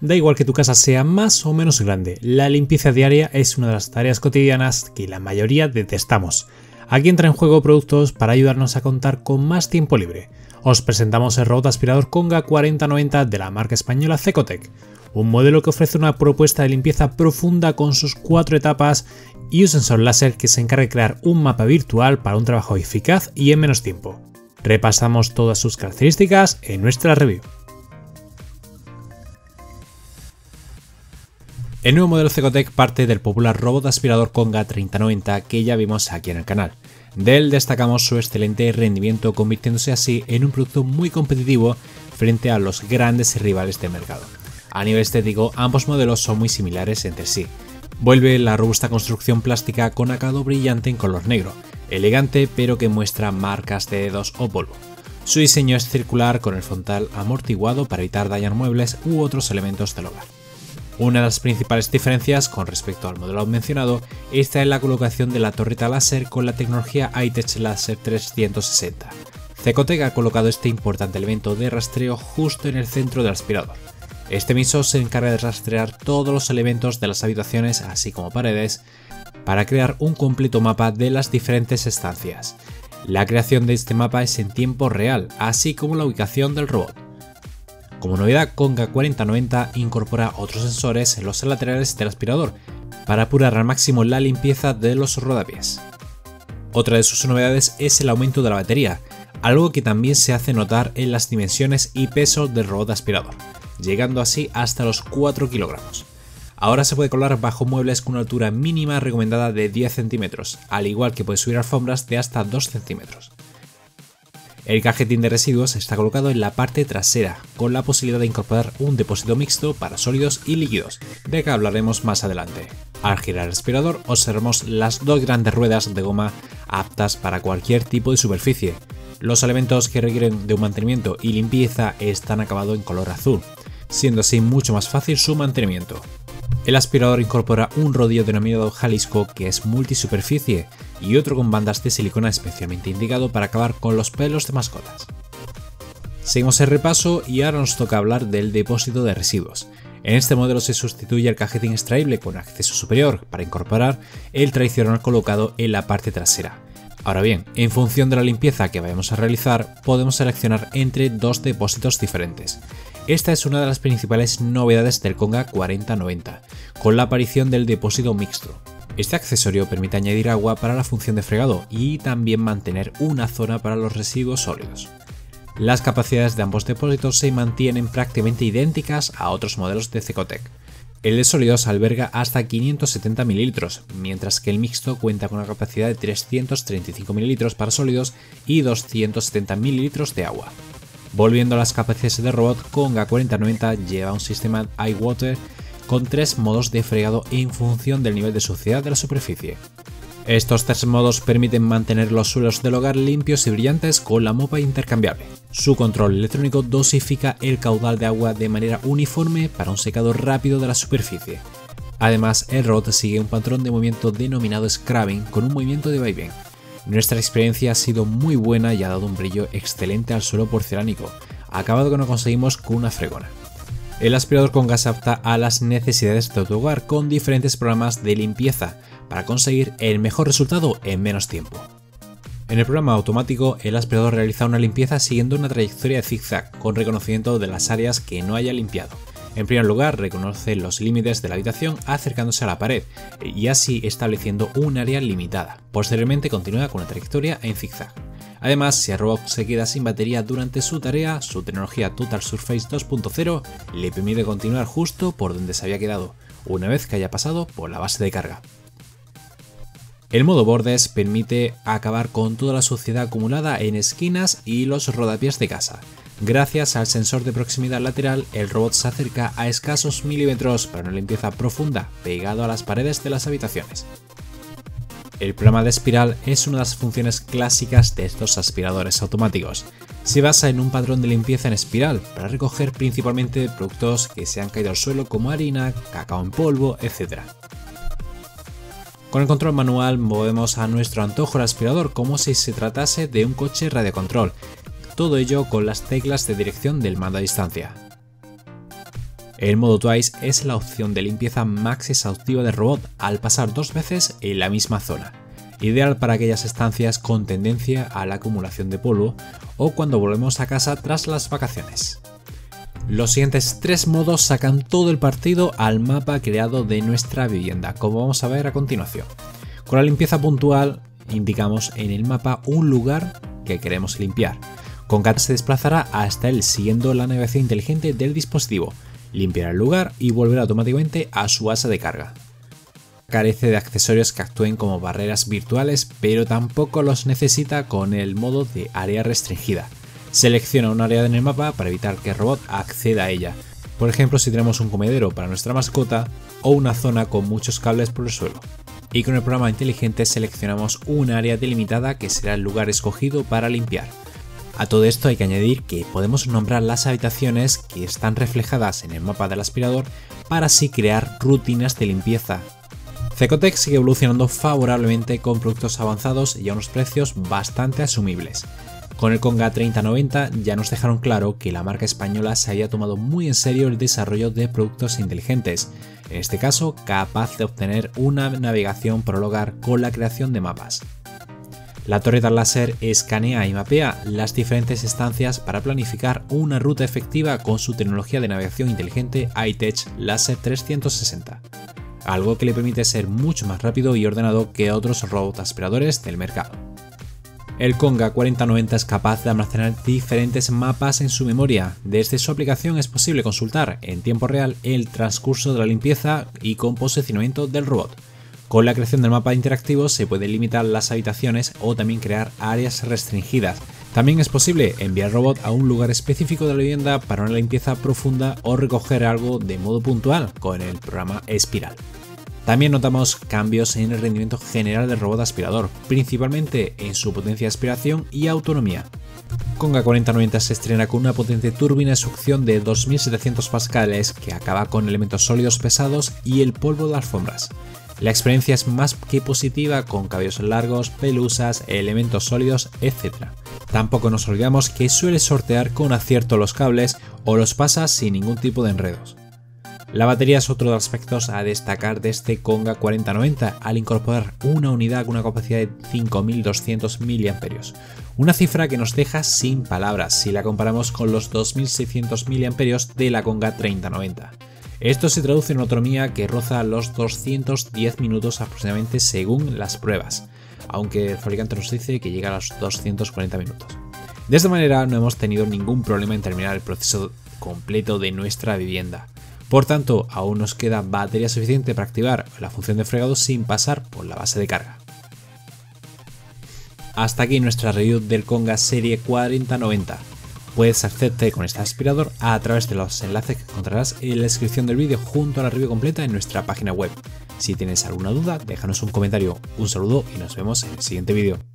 Da igual que tu casa sea más o menos grande, la limpieza diaria es una de las tareas cotidianas que la mayoría detestamos. Aquí entran en juego productos para ayudarnos a contar con más tiempo libre. Os presentamos el robot aspirador Conga 4090 de la marca española Cecotec, un modelo que ofrece una propuesta de limpieza profunda con sus 4 etapas y un sensor láser que se encarga de crear un mapa virtual para un trabajo eficaz y en menos tiempo. Repasamos todas sus características en nuestra review. El nuevo modelo Cecotec parte del popular robot aspirador Conga 3090 que ya vimos aquí en el canal. De él destacamos su excelente rendimiento, convirtiéndose así en un producto muy competitivo frente a los grandes rivales del mercado. A nivel estético, ambos modelos son muy similares entre sí. Vuelve la robusta construcción plástica con acabado brillante en color negro, elegante pero que muestra marcas de dedos o polvo. Su diseño es circular con el frontal amortiguado para evitar dañar muebles u otros elementos del hogar. Una de las principales diferencias con respecto al modelo mencionado está en la colocación de la torreta láser con la tecnología iTouch Laser 360. Cecotec ha colocado este importante elemento de rastreo justo en el centro del aspirador. Este emisor se encarga de rastrear todos los elementos de las habitaciones, así como paredes, para crear un completo mapa de las diferentes estancias. La creación de este mapa es en tiempo real, así como la ubicación del robot. Como novedad, Conga 4090 incorpora otros sensores en los laterales del aspirador para apurar al máximo la limpieza de los rodapiés. Otra de sus novedades es el aumento de la batería, algo que también se hace notar en las dimensiones y peso del robot aspirador, llegando así hasta los 4 kg. Ahora se puede colar bajo muebles con una altura mínima recomendada de 10 cm, al igual que puede subir alfombras de hasta 2 cm. El cajetín de residuos está colocado en la parte trasera, con la posibilidad de incorporar un depósito mixto para sólidos y líquidos, de que hablaremos más adelante. Al girar el aspirador observamos las 2 grandes ruedas de goma aptas para cualquier tipo de superficie. Los elementos que requieren de un mantenimiento y limpieza están acabados en color azul, siendo así mucho más fácil su mantenimiento. El aspirador incorpora un rodillo denominado Jalisco que es multisuperficie y otro con bandas de silicona especialmente indicado para acabar con los pelos de mascotas. Seguimos el repaso y ahora nos toca hablar del depósito de residuos. En este modelo se sustituye el cajetín extraíble con acceso superior para incorporar el tradicional colocado en la parte trasera. Ahora bien, en función de la limpieza que vayamos a realizar, podemos seleccionar entre 2 depósitos diferentes. Esta es una de las principales novedades del Conga 4090, con la aparición del depósito mixto. Este accesorio permite añadir agua para la función de fregado y también mantener una zona para los residuos sólidos. Las capacidades de ambos depósitos se mantienen prácticamente idénticas a otros modelos de Cecotec. El de sólidos alberga hasta 570 ml, mientras que el mixto cuenta con una capacidad de 335 ml para sólidos y 270 ml de agua. Volviendo a las capacidades de robot, Conga 4090 lleva un sistema iWater con 3 modos de fregado en función del nivel de suciedad de la superficie. Estos 3 modos permiten mantener los suelos del hogar limpios y brillantes con la mopa intercambiable. Su control electrónico dosifica el caudal de agua de manera uniforme para un secado rápido de la superficie. Además, el robot sigue un patrón de movimiento denominado scrubbing con un movimiento de vaivén. Nuestra experiencia ha sido muy buena y ha dado un brillo excelente al suelo porcelánico, acabado que no conseguimos con una fregona. El aspirador Conga se adapta a las necesidades de tu hogar con diferentes programas de limpieza para conseguir el mejor resultado en menos tiempo. En el programa automático, el aspirador realiza una limpieza siguiendo una trayectoria de zigzag con reconocimiento de las áreas que no haya limpiado. En primer lugar, reconoce los límites de la habitación acercándose a la pared y así estableciendo un área limitada. Posteriormente continúa con la trayectoria en zigzag. Además, si el robot se queda sin batería durante su tarea, su tecnología Total Surface 2.0 le permite continuar justo por donde se había quedado, una vez que haya pasado por la base de carga. El modo bordes permite acabar con toda la suciedad acumulada en esquinas y los rodapiés de casa. Gracias al sensor de proximidad lateral, el robot se acerca a escasos milímetros para una limpieza profunda pegado a las paredes de las habitaciones. El programa de espiral es una de las funciones clásicas de estos aspiradores automáticos. Se basa en un patrón de limpieza en espiral para recoger principalmente productos que se han caído al suelo como harina, cacao en polvo, etc. Con el control manual movemos a nuestro antojo el aspirador como si se tratase de un coche radiocontrol, todo ello con las teclas de dirección del mando a distancia. El modo Twice es la opción de limpieza max exhaustiva del robot al pasar 2 veces en la misma zona, ideal para aquellas estancias con tendencia a la acumulación de polvo o cuando volvemos a casa tras las vacaciones. Los siguientes 3 modos sacan todo el partido al mapa creado de nuestra vivienda, como vamos a ver a continuación. Con la limpieza puntual indicamos en el mapa un lugar que queremos limpiar. Con GAT se desplazará hasta él siguiendo la navegación inteligente del dispositivo, limpiará el lugar y volverá automáticamente a su asa de carga. Carece de accesorios que actúen como barreras virtuales, pero tampoco los necesita con el modo de área restringida. Selecciona un área en el mapa para evitar que el robot acceda a ella, por ejemplo si tenemos un comedero para nuestra mascota o una zona con muchos cables por el suelo. Y con el programa inteligente seleccionamos un área delimitada que será el lugar escogido para limpiar. A todo esto hay que añadir que podemos nombrar las habitaciones que están reflejadas en el mapa del aspirador para así crear rutinas de limpieza. Cecotec sigue evolucionando favorablemente con productos avanzados y a unos precios bastante asumibles. Con el Konga 3090 ya nos dejaron claro que la marca española se había tomado muy en serio el desarrollo de productos inteligentes, en este caso capaz de obtener una navegación por el hogar con la creación de mapas. La torreta láser escanea y mapea las diferentes estancias para planificar una ruta efectiva con su tecnología de navegación inteligente iTech Laser 360, algo que le permite ser mucho más rápido y ordenado que otros robots aspiradores del mercado. El Konga 4090 es capaz de almacenar diferentes mapas en su memoria. Desde su aplicación es posible consultar en tiempo real el transcurso de la limpieza y con posicionamiento del robot. Con la creación del mapa interactivo se pueden limitar las habitaciones o también crear áreas restringidas. También es posible enviar el robot a un lugar específico de la vivienda para una limpieza profunda o recoger algo de modo puntual con el programa Espiral. También notamos cambios en el rendimiento general del robot aspirador, principalmente en su potencia de aspiración y autonomía. Konga 4090 se estrena con una potente turbina de succión de 2700 pascales que acaba con elementos sólidos pesados y el polvo de alfombras. La experiencia es más que positiva con cabellos largos, pelusas, elementos sólidos, etc. Tampoco nos olvidamos que suele sortear con acierto los cables o los pasa sin ningún tipo de enredos. La batería es otro de los aspectos a destacar de este Konga 4090 al incorporar una unidad con una capacidad de 5200 mAh, una cifra que nos deja sin palabras si la comparamos con los 2600 mAh de la Konga 3090. Esto se traduce en una autonomía que roza los 210 minutos aproximadamente según las pruebas, aunque el fabricante nos dice que llega a los 240 minutos. De esta manera no hemos tenido ningún problema en terminar el proceso completo de nuestra vivienda. Por tanto, aún nos queda batería suficiente para activar la función de fregado sin pasar por la base de carga. Hasta aquí nuestra review del Konga serie 4090. Puedes hacerte con este aspirador a través de los enlaces que encontrarás en la descripción del vídeo junto a la review completa en nuestra página web. Si tienes alguna duda, déjanos un comentario, un saludo y nos vemos en el siguiente vídeo.